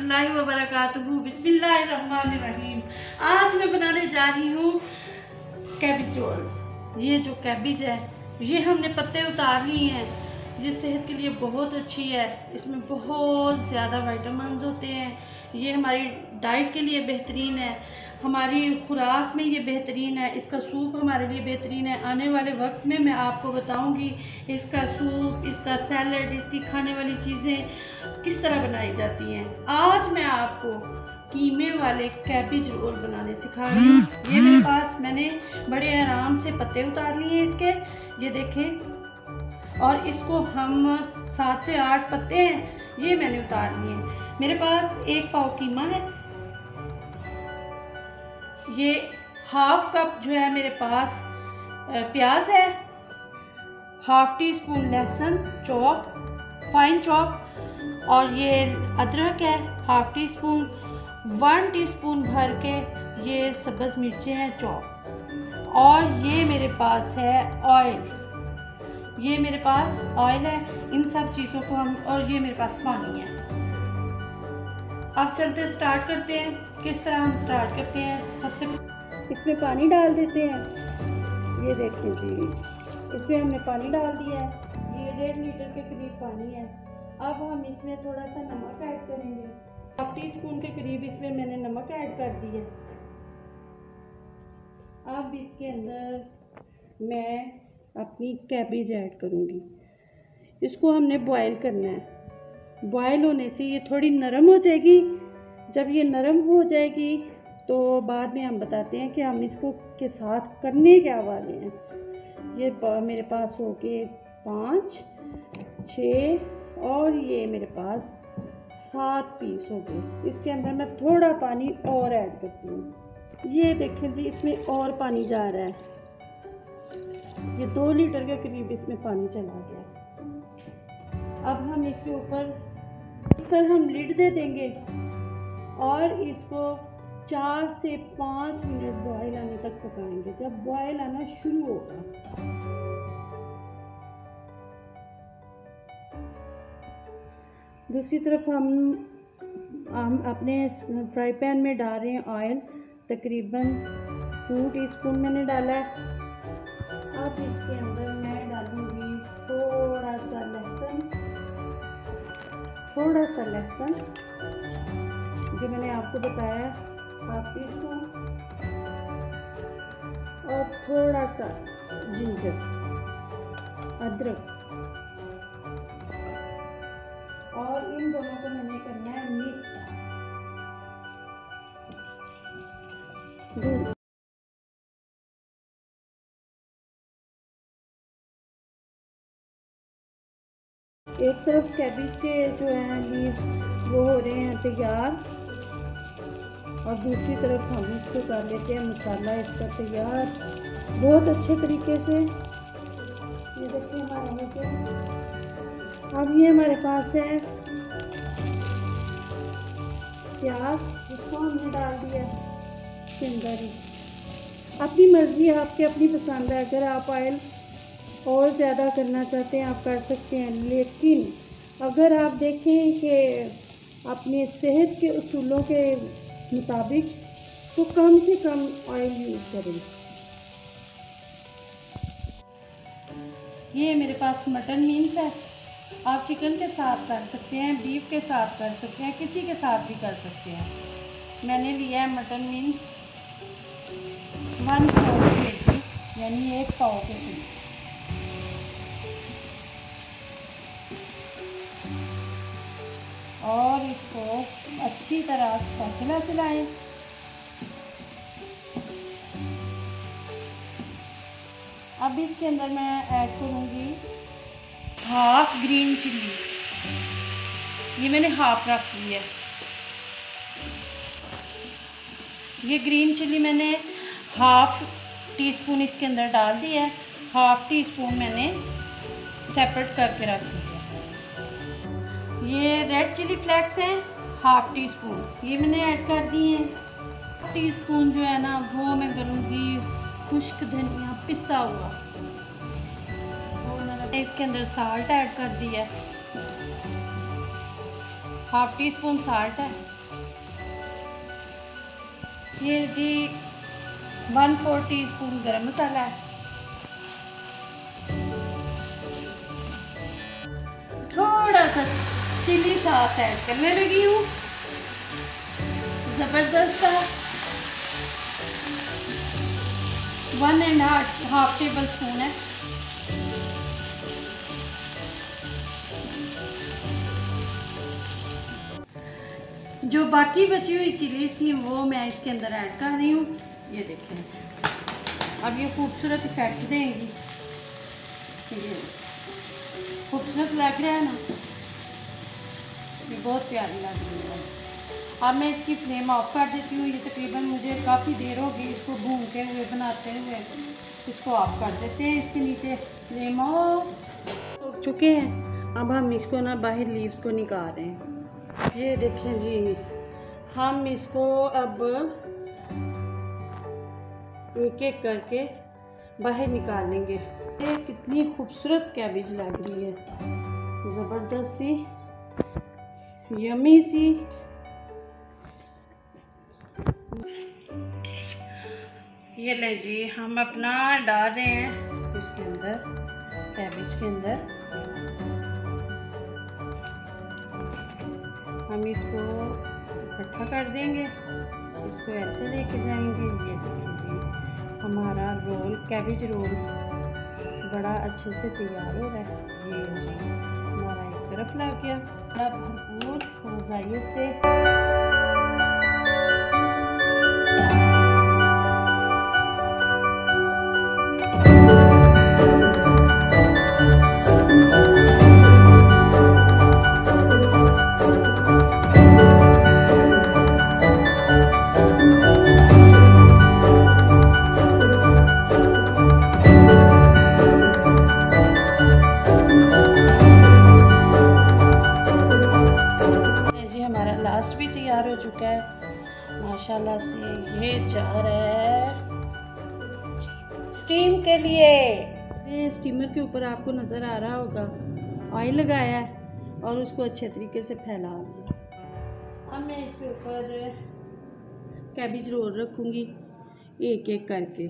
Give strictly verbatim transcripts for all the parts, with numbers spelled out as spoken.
रहमतुल्लाहि व बरकातुहू। बिस्मिल्लाहिर्रहमानिर्रहीम। आज मैं बनाने जा रही हूँ कैबिज रोल्स। ये जो कैबिज है ये हमने पत्ते उतार लिए हैं। ये सेहत के लिए बहुत अच्छी है, इसमें बहुत ज़्यादा विटामिन्स होते हैं। ये हमारी डाइट के लिए बेहतरीन है, हमारी खुराक में ये बेहतरीन है। इसका सूप हमारे लिए बेहतरीन है। आने वाले वक्त में मैं आपको बताऊंगी इसका सूप, इसका सैलड, इसकी खाने वाली चीज़ें किस तरह बनाई जाती हैं। आज मैं आपको कीमे वाले कैबिज रोल बनाने सिखा रही हूँ। ये मेरे पास मैंने बड़े आराम से पत्ते उतार लिए हैं इसके, ये देखें। और इसको हम सात से आठ पत्ते हैं ये मैंने उतार लिए। मेरे पास एक पाव कीमा है, ये हाफ कप जो है मेरे पास प्याज है, हाफ टी स्पून लहसुन चॉप फाइन चॉप, और ये अदरक है half teaspoon, one teaspoon भर के ये सब्ज़ मिर्चें हैं चॉप, और ये मेरे पास है ऑयल, ये मेरे पास ऑयल है। इन सब चीज़ों को हम, और ये मेरे पास पानी है। अब चलते स्टार्ट करते हैं। किस तरह हम स्टार्ट करते हैं, सबसे इसमें पानी डाल देते हैं। ये देखिए जी, इसमें हमने पानी डाल दिया है। ये डेढ़ लीटर के करीब पानी है। अब हम इसमें थोड़ा सा नमक ऐड करेंगे। हाफ टी स्पून के करीब इसमें मैंने नमक ऐड कर दिया। अब इसके अंदर मैं अपनी कैबिज ऐड करूँगी। इसको हमने बॉईल करना है। बॉईल होने से ये थोड़ी नरम हो जाएगी। जब ये नरम हो जाएगी तो बाद में हम बताते हैं कि हम इसको के साथ करने क्या वाले हैं। ये मेरे पास हो गए पाँच छः और ये मेरे पास सात पीस हो गए। इसके अंदर मैं थोड़ा पानी और ऐड करती हूँ। ये देखें जी, इसमें और पानी जा रहा है। ये दो लीटर के करीब इसमें पानी चला गया। अब हम इसके ऊपर इस पर हम लिड दे देंगे और इसको चार से पाँच मिनट बॉयल आने तक पकाएंगे। जब बॉयल आना शुरू होगा दूसरी तरफ हम हम अपने फ्राई पैन में डाल रहे हैं ऑयल, तकरीबन टू टीस्पून मैंने डाला है। अब इसके अंदर मैं डालूंगी थोड़ा सा लहसुन, थोड़ा सा लहसुन जो मैंने आपको बताया हाफ टी स्पून, और थोड़ा सा जिंजर अदरक, और इन दोनों को मैंने करना है मिक्स। एक तरफ कैबिज के जो हैं लीव्स वो हो रहे हैं तैयार, और दूसरी तरफ हम इसको कर लेते हैं मसाला इसका तैयार बहुत अच्छे तरीके से। ये देखिए हमारा हो गया। अब ये हमारे पास है प्याज, इसको हमने डाल दिया इसके अंदर ही। अपनी मर्जी, आपकी अपनी पसंद है। अगर आप ऑयल और ज़्यादा करना चाहते हैं आप कर सकते हैं, लेकिन अगर आप देखें कि अपनी सेहत के उसूलों के मुताबिक तो कम से कम ऑयल यूज़ करें। ये मेरे पास मटन मीन्स है, आप चिकन के साथ कर सकते हैं, बीफ के साथ कर सकते हैं, किसी के साथ भी कर सकते हैं। मैंने लिया है मटन मीन्स वन पाव के जी, यानी एक पाव के जी। और इसको अच्छी तरह से चला चलाएं। अब इसके अंदर मैं ऐड करूँगी हाफ ग्रीन चिल्ली, ये मैंने हाफ रख ली है। ये ग्रीन चिल्ली मैंने हाफ टी स्पून इसके अंदर डाल दिया है, हाफ टी स्पून मैंने सेपरेट करके रख दी है। ये रेड चिली फ्लेक्स हैं हाफ टी स्पून, ये मैंने ऐड कर दिए हैं। टी स्पून जो है ना वो मैं करूँगी खुश्क धनिया पिसा हुआ, मैंने इसके अंदर साल्ट ऐड कर दिया है, हाफ टी स्पून साल्ट है। ये जी one four teaspoon garam masala है, थोड़ा सा चिली सॉस ऐड करने लगी हूँ, ज़बरदस्त सा one and half half tablespoon है। जो बाकी बची हुई चिलीज थी वो मैं इसके अंदर ऐड कर रही हूँ। ये देखें, अब ये खूबसूरत इफेक्ट देंगी। ये खूबसूरत लग रहा है ना, ये बहुत प्यारी लग रही है। अब मैं इसकी फ्लेम ऑफ कर देती हूँ। ये तकरीबन मुझे काफ़ी देर हो गई इसको भूनते हुए बनाते हुए, इसको ऑफ कर देते हैं। इसके नीचे फ्लेम ऑफ हो चुके हैं। अब हम इसको ना बाहर लीव्स को निकाल रहे हैं। ये देखें जी, हम इसको अब एक एक करके बाहर निकाल लेंगे। ये कितनी खूबसूरत कैबेज लग रही है, ज़बरदस्त सी, यमी सी। ये ले जी, हम अपना डाल रहे हैं इसके अंदर, कैबेज के अंदर। हम इसको इकट्ठा कर देंगे, इसको ऐसे लेके जाएंगे। ये देखिए, हमारा रोल, कैबेज रोल बड़ा अच्छे से तैयार हो रहा है। ये जी हमारा एक तरफ लग गया, बड़ा भरपूर मज़ाइयत से। लास्ट भी तैयार हो चुका है माशाल्लाह से। ये जा रहा है स्टीम के लिए। ये स्टीमर के ऊपर आपको नज़र आ रहा होगा ऑयल लगाया है और उसको अच्छे तरीके से फैला दिया। अब मैं इसके ऊपर कैबेज रोल रखूँगी एक एक करके।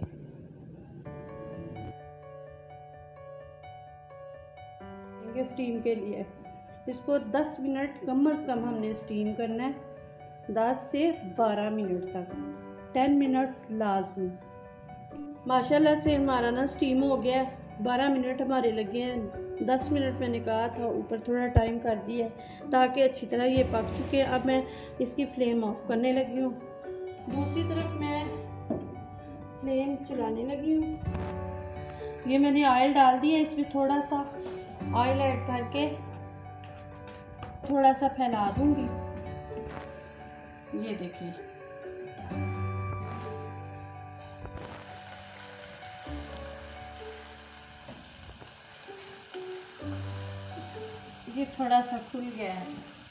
स्टीम के लिए इसको दस मिनट कम अज़ कम हमने स्टीम करना है, दस से बारह मिनट तक, दस मिनट्स लाजमी। माशाल्लाह से हमारा ना स्टीम हो गया है। बारह मिनट हमारे लगे हैं, दस मिनट मैंने कहा था, ऊपर थोड़ा टाइम कर दिया है ताकि अच्छी तरह ये पक चुके हैं। अब मैं इसकी फ्लेम ऑफ करने लगी हूँ। दूसरी तरफ मैं फ्लेम चलाने लगी हूँ। ये मैंने ऑयल डाल दिया, इसमें थोड़ा सा ऑयल ऐड करके थोड़ा सा फैला दूंगी। ये देखिए, ये थोड़ा सा खुल गया है।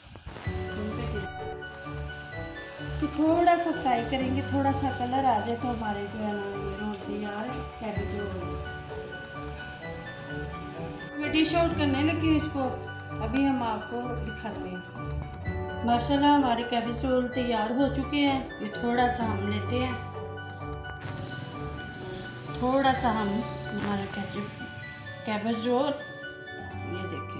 कि थोड़ा सा फ्राई करेंगे, थोड़ा सा कलर आ जाए तो हमारे जो है ना ये तैयार कैबेज रोल। मैं डिश आउट करने लगी हूँ इसको, अभी हम आपको दिखाते हैं। माशाल्लाह हमारे कैबेज रोल तैयार हो चुके हैं। ये थोड़ा सा हम लेते हैं, थोड़ा सा हम हमारा कैबेज रोल, ये देखें,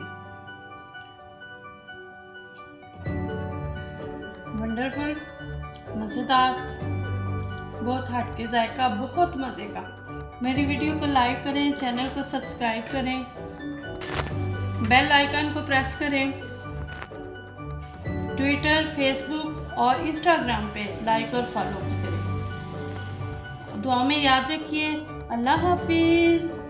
वंडरफुल, मज़ेदार, बहुत हटके जायका, बहुत मज़े का। मेरी वीडियो को लाइक करें, चैनल को सब्सक्राइब करें, बेल आइकन को प्रेस करें। ट्विटर, फेसबुक और इंस्टाग्राम पे लाइक और फॉलो करें। दुआ में याद रखिए। अल्लाह हाफिज़।